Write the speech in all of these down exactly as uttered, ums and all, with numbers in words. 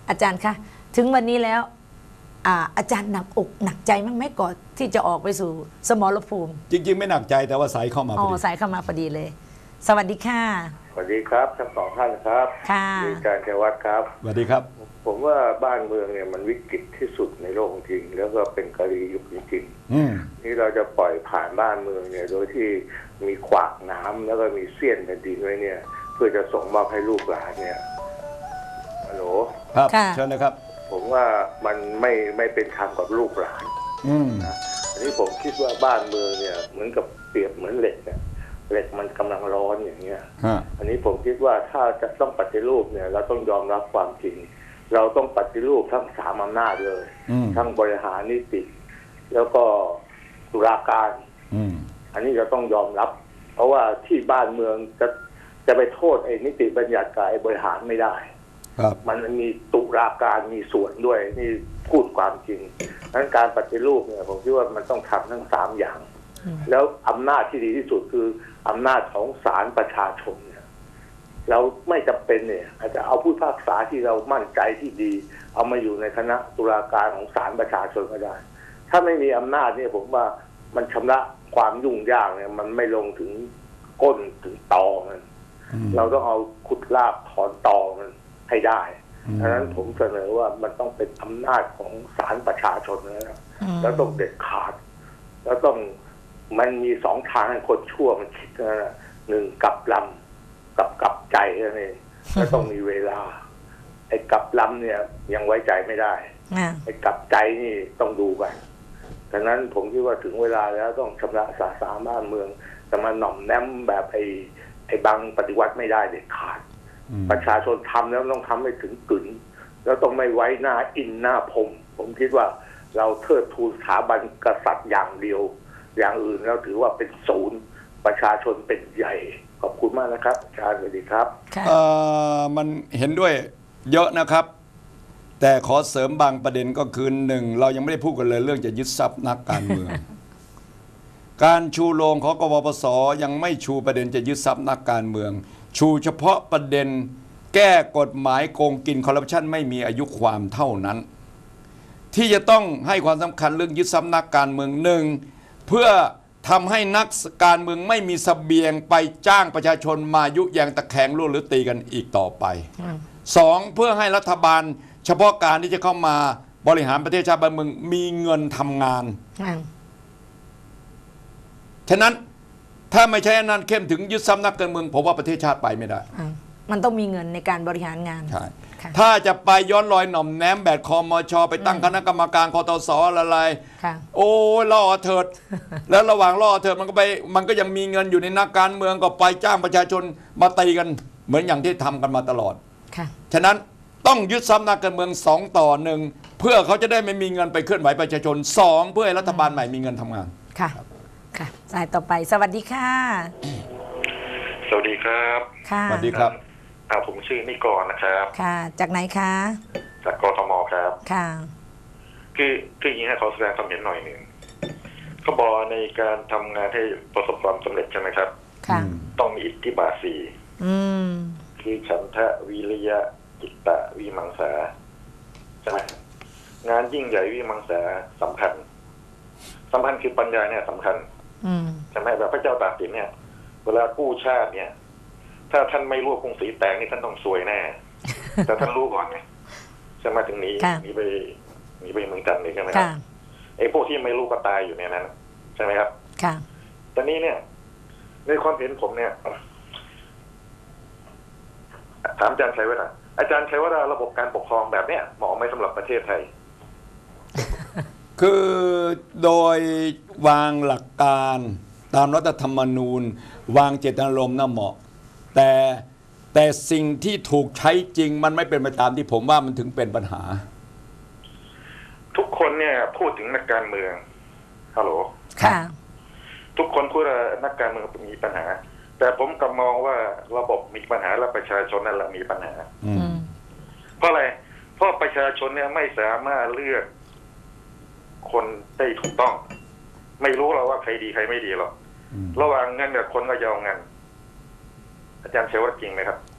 อาจารย์คะถึงวันนี้แล้วอาอาจารย์หนักอกหนักใจมั้งไหมก่อนที่จะออกไปสู่สมรภูมิจริงๆไม่หนักใจแต่ว่าสายเข้ามาพอดีอ๋อสายเข้ามาพอดีเลยสวัสดีค่ะสวัสดีครับทั้งสองท่านครับค่ะอาจารย์ชัยวัฒน์ครับสวัสดีครับผมว่าบ้านเมืองเนี่ยมันวิกฤตที่สุดในโลกจริงแล้วก็เป็นกาลียุคจริงๆนี่เราจะปล่อยผ่านบ้านเมืองเนี่ยโดยที่มีขวากน้ำแล้วก็มีเสี้ยนแผ่นดินไว้เนี่ยเพื่อจะส่งมอบให้ลูกหลานเนี่ยฮัลโหลครับเชิญเลยครับผมว่ามันไม่ไม่เป็นธรรมกับลูกหลานนะอันนี้ผมคิดว่าบ้านเมืองเนี่ยเหมือนกับเปรียบเหมือนเหล็กเนี่ยเหล็กมันกำลังร้อนอย่างเงี้ยอันนี้ผมคิดว่าถ้าจะต้องปฏิรูปเนี่ยเราต้องยอมรับความจริงเราต้องปฏิรูปทั้งสามอำนาจเลยทั้งบริหารนิติแล้วก็ตุลาการอันนี้เราต้องยอมรับเพราะว่าที่บ้านเมืองจะจะไปโทษไอ้นิติบัญญัติกับไอ้บริหารไม่ได้มันมีตุลาการมีส่วนด้วยนี่พูดความจริงดังนั้นการปฏิรูปเนี่ยผมคิดว่ามันต้องทำทั้งสามอย่างแล้วอำนาจที่ดีที่สุดคืออำนาจของศาลประชาชนเนี่ยเราไม่จำเป็นเนี่ยอาจจะเอาผู้พิพากษาที่เรามั่นใจที่ดีเอามาอยู่ในคณะตุลาการของศาลประชาชนก็ได้ถ้าไม่มีอำนาจเนี่ยผมว่ามันชำระความยุ่งยากเนี่ยมันไม่ลงถึงก้นถึงตอมันเราต้องเอาขุดรากถอนตอมันให้ได้ดังนั้นผมเสนอว่ามันต้องเป็นอำนาจของศาลประชาชนนะแล้วต้องเด็ดขาดแล้วต้องมันมีสองทางให้คนชั่วมันคิดนะหนึ่งกับลำกับกับใจนั่นเองแล้วต้องมีเวลาไอ้กับลำเนี่ยยังไว้ใจไม่ได้ไอ้กับใจนี่ต้องดูไปดังนั้นผมคิดว่าถึงเวลาแล้วต้องชำระสาสางบ้านเมืองแต่มาหน่อมแนมแบบไอ้ไอ้บางปฏิวัติไม่ได้เด็ดขาดประชาชนทำแล้วต้องทำให้ถึงกึ่งแล้วต้องไม่ไว้หน้าอินหน้าพรมผมคิดว่าเราเทิดทูนสถาบันกษัตริย์อย่างเดียวอย่างอื่นแล้วถือว่าเป็นศูนย์ประชาชนเป็นใหญ่ขอบคุณมากนะครับอาจารย์สวัสดีครับเอ่อมันเห็นด้วยเยอะนะครับแต่ขอเสริมบางประเด็นก็คือหนึ่งเรายังไม่ได้พูดกันเลยเรื่องจะยึดทรัพย์นักการเมือง การชูโรงของกบพศยังไม่ชูประเด็นจะยึดทรัพย์นักการเมืองชูเฉพาะประเด็นแก้กฎหมายโกงกินคอร์รัปชันไม่มีอายุความเท่านั้นที่จะต้องให้ความสำคัญเรื่องยึดทรัพย์นักการเมืองหนึ่งเพื่อทำให้นักการเมืองไม่มีเสบียงไปจ้างประชาชนมายุแยงตะแคงร่วหรือตีกันอีกต่อไปสองเพื่อให้รัฐบาลเฉพาะการที่จะเข้ามาบริหารประเทศชาติบ้านเมืองมีเงินทำงานฉะนั้นถ้าไม่ใช่นั้นเข้มถึงยึดทรัพย์นักการเมืองผมว่าประเทศชาติไปไม่ได้มันต้องมีเงินในการบริหารงานใช่ถ้าจะไปย้อนรอยหน่อมแนมแบบคมชไปตั้งคณะกรรมการคตสอะไรโอ้ล่อเถิดแล้วระหว่างล่อเถิดมันก็ไปมันก็ยังมีเงินอยู่ในนักการเมืองก็ไปจ้างประชาชนมาตีกันเหมือนอย่างที่ทำกันมาตลอดฉะนั้นต้องยึดทรัพย์นักการเมืองสองต่อหนึ่งเพื่อเขาจะได้ไม่มีเงินไปเคลื่อนไหวประชาชนสองเพื่อให้รัฐบาลใหม่มีเงินทำงานค่ะค่ะสายต่อไปสวัสดีค่ะสวัสดีครับค่ะสวัสดีครับผมชื่อนิกรนะครับค่ะจากไหนคะจากกทมครับค่ะคือคืออย่างนี้นะขอแสดงความเห็นหน่อยหนึ่งเขาบอกในการทำงานให้ประสบความสำเร็จใช่ไหมครับค่ะต้องมีอิทธิบาทสี่คือฉันทะวิริยะจิตตะวิมังสาใช่ไหมงานยิ่งใหญ่วิมังสาสำคัญสำคัญคือปัญญาเนี่ยสำคัญใช่ไหมแบบพระเจ้าตากสินเนี่ยเวลากู้ชาติเนี่ยถ้าท่านไม่รู้กรุงศรีแตกนี่ท่านต้องซวยแน่แต่ท่านรู้ก่อนไงใช่ไหมถึงนี้หนีไปหนีไปเมืองจันทร์เลยใช่ไหมครับไอ้พวกที่ไม่รู้ก็ตายอยู่ในนั้นใช่ไหมครับค่ะตอนนี้เนี่ยในความเห็นผมเนี่ยถามอาจารย์ชัยวัฒน์อาจารย์ชัยวัฒน์ระบบการปกครองแบบเนี้ยเหมาะไหมสำหรับประเทศไทยคือโดยวางหลักการตามรัฐธรรมนูญวางเจตนารมณ์น่ะเหมาะแต่แต่สิ่งที่ถูกใช้จริงมันไม่เป็นไปตามที่ผมว่ามันถึงเป็นปัญหาทุกคนเนี่ยพูดถึงนักการเมืองฮัลโหลค่ะทุกคนพูดว่านักการเมืองมีปัญหาแต่ผมกลับมองว่าระบบมีปัญหาและประชาชนนั่นแหละมีปัญหาเพราะอะไรเพราะประชาชนเนี่ยไม่สามารถเลือกคนได้ถูกต้องไม่รู้เราว่าใครดีใครไม่ดีหรอกระหว่างเงินกับคนก็จะเอาเงินอาจารย์เชื่อว่าจริงไหมครับ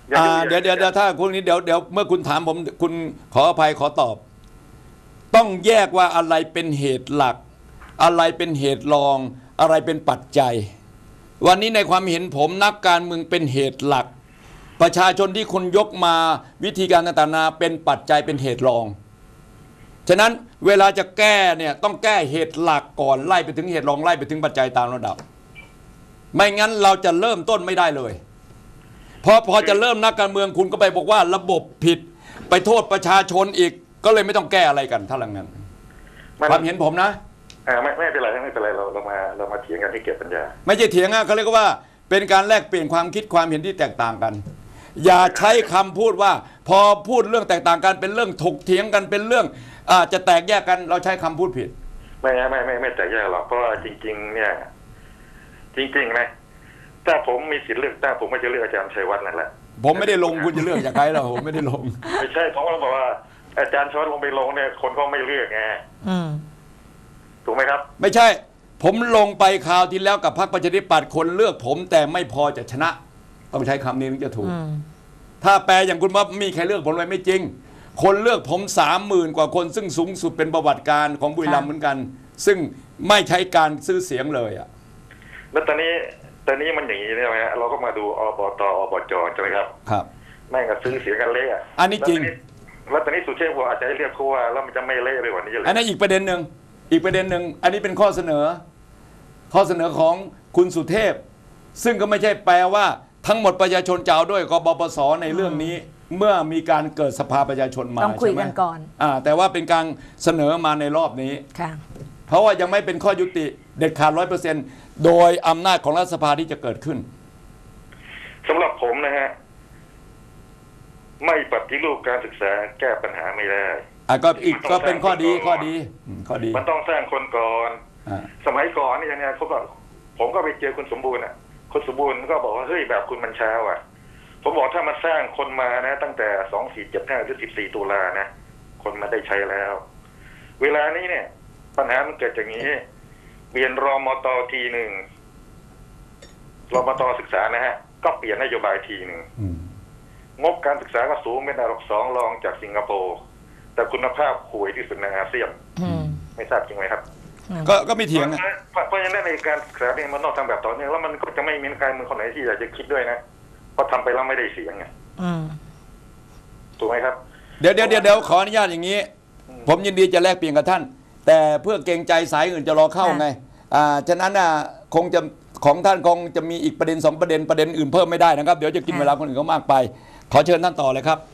อ่าเดี๋ยวเดี๋ยวเดี๋ยวถ้าคุณนี้เดี๋ยวเดี๋ยวเมื่อคุณถามผมคุณขออภัยขอตอบ ต้องแยกว่าอะไรเป็นเหตุหลัก อะไรเป็นเหตุรอง อะไรเป็นปัจจัย วันนี้ในความเห็นผมนักการเมืองเป็นเหตุหลัก ประชาชนที่คุณยกมาวิธีการต่างๆนาเป็นปัจจัยเป็นเหตุรองฉะนั้นเวลาจะแก้เนี่ยต้องแก้เหตุหลักก่อนไล่ไปถึงเหตุรองไล่ไปถึงปัจจัยตามระดับไม่งั้นเราจะเริ่มต้นไม่ได้เลยพอพอจะเริ่มนักการเมืองคุณก็ไปบอกว่าระบบผิดไปโทษประชาชนอีกก็เลยไม่ต้องแก้อะไรกันถ้าหลังนั้นความเห็นผมนะอ่าไม่ไม่เป็นไรไม่เป็นไรเราเรามาเรามาเถียงกันที่เก็บปัญญาไม่ใช่เถียงอ่ะเขาเรียกว่าเป็นการแลกเปลี่ยนความคิดความเห็นที่แตกต่างกันอย่าใช้คำพูดว่าพอพูดเรื่องแตกต่างกันเป็นเรื่องถกเถียงกันเป็นเรื่องอาจจะแตกแยกกันเราใช้คำพูดผิดไม่ไม่ไม่ไม่แตกแยกหรอกเพราะว่าจริงๆเนี่ยจริงๆนะถ้าผมมีสิทธิ์เลือกตั้งผมไม่จะเลือกอาจารย์ชัยวัฒน์นั่นแหละผมไม่ได้ลงคุณจะเลือกจากใครหรอผมไม่ได้ลงไม่ใช่ผมก็บอกว่าอาจารย์ชัยวัฒน์ลงไปลงเนี่ยคนก็ไม่เลือกไงถูกไหมครับไม่ใช่ผมลงไปคราวที่แล้วกับพรรคประชาธิปัตย์คนเลือกผมแต่ไม่พอจะชนะต้องใช้คำนี้ถึงจะถูกถ้าแปลอย่างคุณว่ามีใครเลือกผมเลยไม่จริงคนเลือกผมสามหมื่นกว่าคนซึ่งสูงสุดเป็นประวัติการของบุรีรัมย์เหมือนกันซึ่งไม่ใช้การซื้อเสียงเลยอ่ะแล้วตอนนี้ตอนนี้มันอย่างนี้ใช่ไหมฮะเราก็มาดูอบตอบจใช่ไหมครับครับแม่งก็ซื้อเสียงกันเละอ่ะอันนี้จริงแล้วตอนนี้สุเทพบอกอาจจะให้เรียกผู้ว่าแล้วมันจะไม่เละไปกว่านี้เลยอันนั้นอีกประเด็นหนึ่งอีกประเด็นหนึ่งอันนี้เป็นข้อเสนอข้อเสนอของคุณสุเทพซึ่งก็ไม่ใช่แปลว่าทั้งหมดประชาชนจะเอาด้วยกบปสในเรื่องนี้เมื่อมีการเกิดสภาประชาชนมาต้องคุยกันก่อนอ่าแต่ว่าเป็นการเสนอมาในรอบนี้ค่ะเพราะว่ายังไม่เป็นข้อยุติเด็ดขาดร้อยเปอร์เซ็นต์โดยอำนาจของรัฐสภาที่จะเกิดขึ้นสำหรับผมนะฮะไม่ปฏิรูปการศึกษาแก้ปัญหาไม่ได้อ่ะก็อีกก็เป็นข้อดีข้อดีข้อดีมันต้องสร้างคนก่อนสมัยก่อนนี่เนี่ยเขาก็ผมก็ไปเจอคุณสมบูรณ์อ่ะคุณสมบูรณ์ก็บอกว่าเฮ้ยแบบคุณมันช้าอ่ะผมบอกถ้ามาสร้างคนมานะตั้งแต่สองสี่เจ็ดห้าหรือสิบสี่ตุลานะคนมาได้ใช้แล้วเวลานี้เนี่ยปัญหามันเกิดจากนี้เปลี่ยนรมตทีหนึ่งรมตศึกษานะฮะก็เปลี่ยนนโยบายทีหนึ่งงบการศึกษาก็สูงเป็นอันดับสองรองจากสิงคโปร์แต่คุณภาพห่วยที่สุดในอาเซียนไม่ทราบจริงไหมครับก็ก็ไม่เถียงนะเพราะฉะนั้นในการศึกษาเนี่ยมันต้องทำแบบต่อเนื่องแล้วมันก็จะไม่มีการเมืองคนไหนที่อยากจะคิดด้วยนะเพราะทำไปแล้วไม่ได้เสียงไงถูกไหมครับเดี๋ยวเดี๋ยวเดี๋ยวขออนุญาตอย่างนี้ผมยินดีจะแลกเปลี่ยนกับท่านแต่เพื่อเกรงใจสายอื่นจะรอเข้าไงอ่าฉะนั้นน่ะคงจะของท่านคงจะมีอีกประเด็นสองประเด็นประเด็นอื่นเพิ่มไม่ได้นะครับเดี๋ยวจะกินเวลาคนอื่นเขามากไปขอเชิญท่านต่อเลยครับ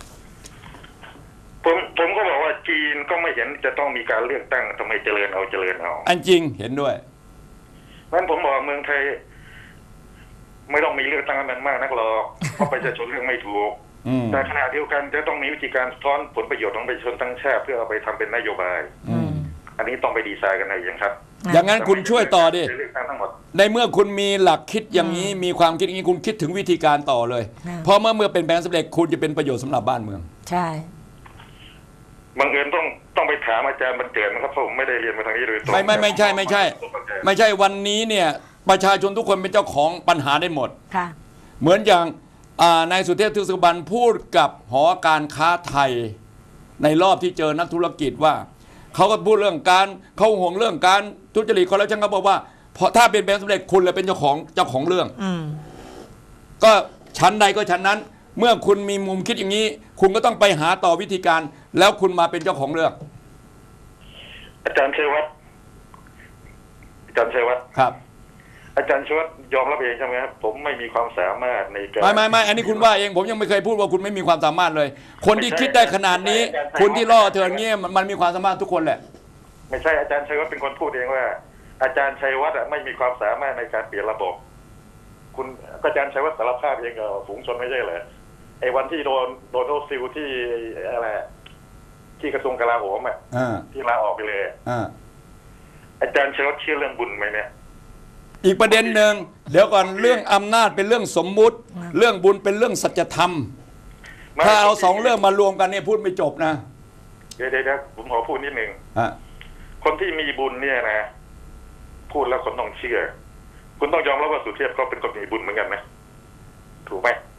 ผมผมก็บอกว่าจีนก็ไม่เห็นจะต้องมีการเลือกตั้งทำไมเจริญเอาเจริญเอาอันจริงเห็นด้วยงั้นผมบอกเมืองไทยไม่ต้องมีเลือกตั้งนั้นมากนักหรอกเพราะประชาชนเลือกไม่ถูกแต่ขณะเดียวกันจะต้องมีวิธีการสะท้อนผลประโยชน์ของประชาชนทั้งชาติเพื่อเอาไปทำเป็นนโยบายอันนี้ต้องไปดีไซน์กันหน่อยอย่างครับอย่างนั้นคุณช่วยต่อดิในเมื่อคุณมีหลักคิดอย่างนี้มีความคิดอย่างนี้คุณคิดถึงวิธีการต่อเลยเพราะเมื่อเมื่อเป็นแผนสำเร็จคุณจะเป็นประโยชน์สำหรับบ้านเมืองใช่บางเอิญต้องต้องไปถามอาจารย์บรรเจิดนะครับเพราะผมไม่ได้เรียนมาทางนี้โดยตรงไม่ไม่ไม่ใช่ไม่ใช่ไม่ใช่วันนี้เนี่ยประชาชนทุกคนเป็นเจ้าของปัญหาได้หมดค่ะเหมือนอย่างนายสุเทพเทือกสุบรรณพูดกับหอการค้าไทยในรอบที่เจอนักธุรกิจว่าเขาก็พูดเรื่องการเขาห่วงเรื่องการทุจริตคอร์รัปชันเขาบอกว่าเพราะถ้าเป็นแผนสำเร็จคุณเลยเป็นเจ้าของเจ้าของเรื่องก็ชั้นใดก็ชั้นนั้นเมื่อคุณมีมุมคิดอย่างนี้คุณก็ต้องไปหาต่อวิธีการแล้วคุณมาเป็นเจ้าของเรื่องอาจารย์ชัยวัฒน์อาจารย์ชัยวัฒน์ครับอาจารย์ชัยวัฒน์ยอมรับเองใช่ไหมครับผมไม่มีความสามารถในการไม่ไม่ไม่อันนี้คุณว่าเองผมยังไม่เคยพูดว่าคุณไม่มีความสามารถเลยคนที่คิดได้ขนาดนี้คุณที่ล่อเธอเงี้ยมันมีความสามารถทุกคนแหละไม่ใช่อาจารย์ชัยวัฒน์เป็นคนพูดเองว่าอาจารย์ชัยวัฒน์ไม่มีความสามารถในการเปลี่ยนระบบคุณอาจารย์ชัยวัฒน์สารภาพเองกับฝูงชนไม่ใช่เหรอไอ้วันที่โดนโดนโอซิลที่อะไรที่กระทรวงกลาโหมอ่ะที่ลาออกไปเลยอาจารย์ชัยวัฒน์เชื่อเรื่องบุญไหมเนี่ยอีกประเด็นหนึ่งเดี๋ยวก่อนเรื่องอำนาจเป็นเรื่องสมมุติเรื่องบุญเป็นเรื่องสัจธรรมถ้าเอาสองเรื่องมารวมกันเนี่ยพูดไม่จบนะเดี๋ยวเดี๋ยวผมขอพูดนิดหนึ่งคนที่มีบุญเนี่ยนะพูดแล้วคนต้องเชื่อคุณต้องยอมรับว่าสุเทพเขาเป็นคนมีบุญเหมือนกันไหมถูกไหม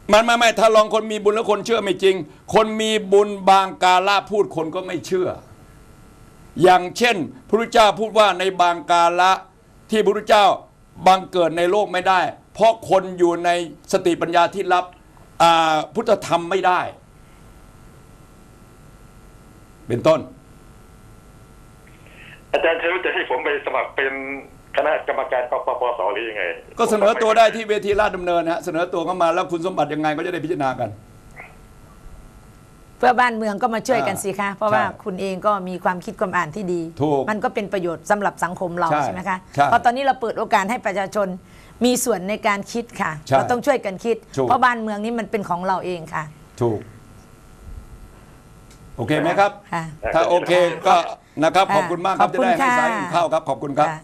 มันไม่ไม่ถ้าลองคนมีบุญแล้วคนเชื่อไม่จริง คนมีบุญบางกาละพูดคนก็ไม่เชื่อ อย่างเช่นพระพุทธเจ้าพูดว่าในบางกาละที่พระพุทธเจ้าบังเกิดในโลกไม่ได้ เพราะคนอยู่ในสติปัญญาที่รับพุทธธรรมไม่ได้เป็นต้นอาจารย์เชิญจะให้ผมไปสมัครเป็นคณะกรรมการกปปสหรือยังไงก็เสนอตัวได้ที่เวทีราชดำเนินฮะเสนอตัวเข้ามาแล้วคุณสมบัติยังไงก็จะได้พิจารณากันเพื่อบ้านเมืองก็มาช่วยกันสิคะเพราะว่าคุณเองก็มีความคิดความอ่านที่ดีมันก็เป็นประโยชน์สำหรับสังคมเราใช่ไหมคะเพราะตอนนี้เราเปิดโอกาสให้ประชาชนมีส่วนในการคิดค่ะเราต้องช่วยกันคิดเพราะบ้านเมืองนี้มันเป็นของเราเองค่ะถูกโอเคไหมครับถ้าโอเคก็นะครับขอบคุณมากครับจะได้ให้สายเข้าครับขอบคุณครับ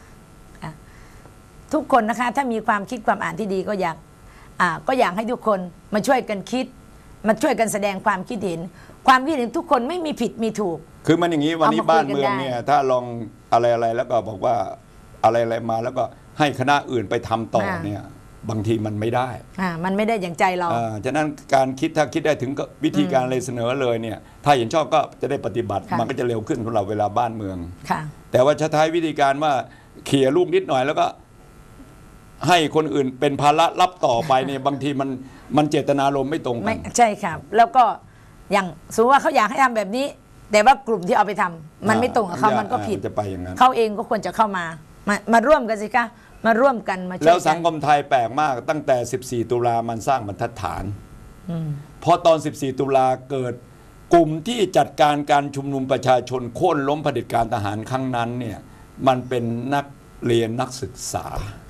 ทุกคนนะคะถ้ามีความคิดความอ่านที่ดีก็อยากอ่าก็อยากให้ทุกคนมาช่วยกันคิดมาช่วยกันแสดงความคิดเห็นความคิดเห็นทุกคนไม่มีผิดมีถูกคือมันอย่างนี้วันนี้บ้านเมืองเนี่ยถ้าลองอะไรอะไรแล้วก็บอกว่าอะไรอะไรมาแล้วก็ให้คณะอื่นไปทำต่อเนี่ยบางทีมันไม่ได้อ่ามันไม่ได้อย่างใจเราอ่าฉะนั้นการคิดถ้าคิดได้ถึงวิธีการอะไรเสนอเลยเนี่ยถ้าเห็นชอบก็จะได้ปฏิบัติมันก็จะเร็วขึ้นสำหรับเวลาบ้านเมืองแต่ว่าใช้วิธีการว่าเขี่ยลูกนิดหน่อยแล้วก็ให้คนอื่นเป็นภาระรับต่อไปเนี่ยบางทีมันมันเจตนารมณ์ไม่ตรงกันใช่ครับแล้วก็อย่างสมมติว่าเขาอยากให้ทำแบบนี้แต่ว่ากลุ่มที่เอาไปทำมันไม่ตรงกับเขามันก็ผิดเขาเองก็ควรจะเข้ามามามาร่วมกันสิคะมาร่วมกันมาช่วยกันแล้วสังคมไทยแปลกมากตั้งแต่สิบสี่ตุลามันสร้างบรรทัดฐานเพราะตอนสิบสี่ตุลาเกิดกลุ่มที่จัดการการชุมนุมประชาชนโค่นล้มเผด็จการทหารครั้งนั้นเนี่ยมันเป็นนักเรียนนักศึกษา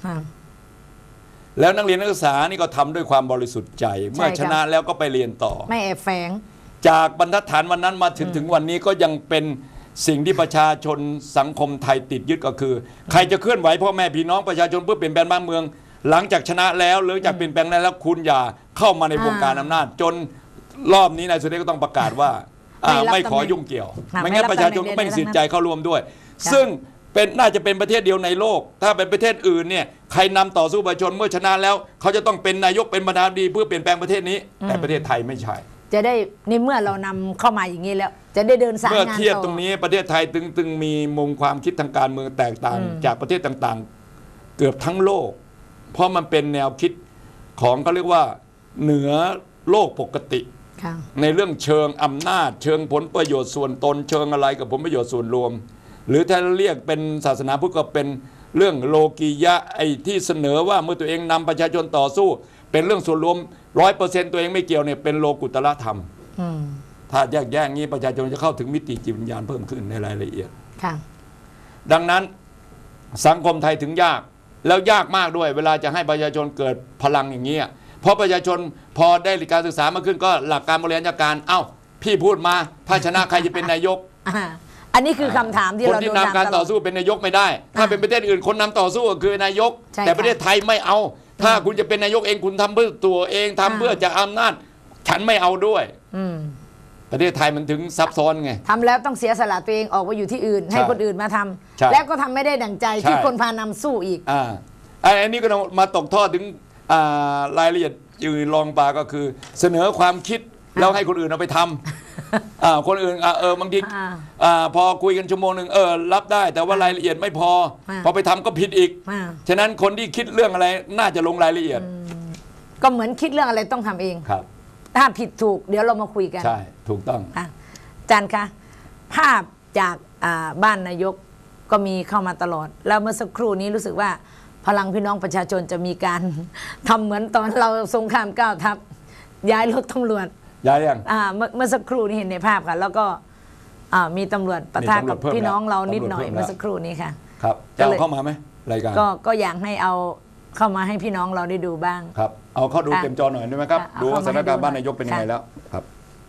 แล้วนักเรียนนักศึกษานี่ก็ทำด้วยความบริสุทธิ์ใจเมื่อชนะแล้วก็ไปเรียนต่อไม่แอบแฝงจากบรรทัดฐานวันนั้นมาถึงถึงวันนี้ก็ยังเป็นสิ่งที่ประชาชนสังคมไทยติดยึดก็คือ ใครจะเคลื่อนไหวพ่อแม่พี่น้องประชาชนเพื่อเปลี่ยนแปลงบ้านเมืองหลังจากชนะแล้วหรือจากเปลี่ยนแปลงแล้วคุณอย่าเข้ามาในวงการอำนาจจนรอบนี้นายสุเทพก็ต้องประกาศว่าไม่ขอยุ่งเกี่ยวไม่งั้นประชาชนก็ไม่มีสิทธิ์ใจเข้าร่วมด้วยซึ่งเป็นน่าจะเป็นประเทศเดียวในโลกถ้าเป็นประเทศอื่นเนี่ยใครนำต่อสู้ประชาชนเมื่อชนะแล้วเขาจะต้องเป็นนายกเป็นประธานาธิบดีเพื่อเปลี่ยนแปลงประเทศนี้แต่ประเทศไทยไม่ใช่จะได้ในเมื่อเรานำเข้ามาอย่างนี้แล้วจะได้เดินสายงานต่อเมื่อเทียบตรงนี้ประเทศไทยตึงตึงมีมุมความคิดทางการเมืองแตกต่างจากประเทศต่างๆเกือบทั้งโลกเพราะมันเป็นแนวคิดของเขาเรียกว่าเหนือโลกปกติในเรื่องเชิงอำนาจเชิงผลประโยชน์ส่วนตนเชิงอะไรกับผลประโยชน์ส่วนรวมหรือถ้าเรียกเป็นศาสนาพุทธก็เป็นเรื่องโลกียะไอ้ที่เสนอว่าเมื่อตัวเองนำประชาชนต่อสู้เป็นเรื่องส่วนรวมร้อยเปอร์เซ็นต์ตัวเองไม่เกี่ยวเนี่ยเป็นโลกุตละธรรมถ้าแยกแยกงี้ประชาชนจะเข้าถึงมิติจิตวิญญาณเพิ่มขึ้นในรายละเอียดดังนั้นสังคมไทยถึงยากแล้วยากมากด้วยเวลาจะให้ประชาชนเกิดพลังอย่างนี้เพราะประชาชนพอได้การศึกษามาขึ้นก็หลักการบริหารจัดการเอ้าพี่พูดมาถ้าชนะใครจะเป็นนายกอันนี้คือคำถามที่เราคนที่นำการต่อสู้เป็นนายกไม่ได้ถ้าเป็นประเทศอื่นคนนำต่อสู้ก็คือนายกแต่ประเทศไทยไม่เอาถ้าคุณจะเป็นนายกเองคุณทำเพื่อตัวเองทำเพื่อจะอำนาจฉันไม่เอาด้วยประเทศไทยมันถึงซับซ้อนไงทำแล้วต้องเสียสละตัวเองออกไปอยู่ที่อื่นให้คนอื่นมาทำแล้วก็ทำไม่ได้ดั่งใจที่คนพานำสู้อีกอ่าอันนี้ก็มาตกทอดถึงรายละเอียดอยู่รองปาก็คือเสนอความคิดแล้วให้คนอื่นเอาไปทำคนอื่นเออบางทีพอคุยกันชั่วโมงหนึ่งเออรับได้แต่ว่ารายละเอียดไม่พอพอไปทำก็ผิดอีกฉะนั้นคนที่คิดเรื่องอะไรน่าจะลงรายละเอียดก็เหมือนคิดเรื่องอะไรต้องทำเองครับถ้าผิดถูกเดี๋ยวเรามาคุยกันใช่ถูกต้องอาจารย์คะภาพจากบ้านนายกก็มีเข้ามาตลอดแล้วเมื่อสักครู่นี้รู้สึกว่าพลังพี่น้องประชาชนจะมีการทำเหมือนตอนเราสงครามเก้าทัพย้ายรถตำรวจย้ายยังเมื่อสักครู่นี้เห็นในภาพค่ะแล้วก็มีตำรวจปะทะกับพี่น้องเรานิดหน่อยเมื่อสักครู่นี้ค่ะครับจะเอาเข้ามาไหมรายการก็ก็อยากให้เอาเข้ามาให้พี่น้องเราได้ดูบ้างครับเอาเข้าดูเต็มจอหน่อยได้ไหมครับดูสถานการณ์บ้านนายกเป็นยังไงแล้วครับ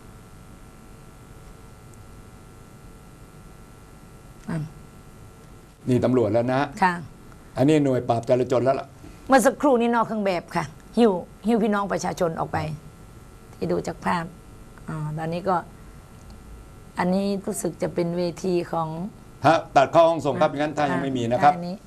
นี่ตำรวจแล้วนะค่ะอันนี้หน่วยปราบจราจรแล้วล่ะเมื่อสักครู่นี้นอกเครื่องแบบค่ะหิ้วหิ้วพี่น้องประชาชนออกไปที่ดูจากภาพอ๋อตอนนี้ก็อันนี้รู้สึกจะเป็นเวทีของฮะตัดเข้าห้องส่งครับงั้นถ้ายังไม่มีนะครับ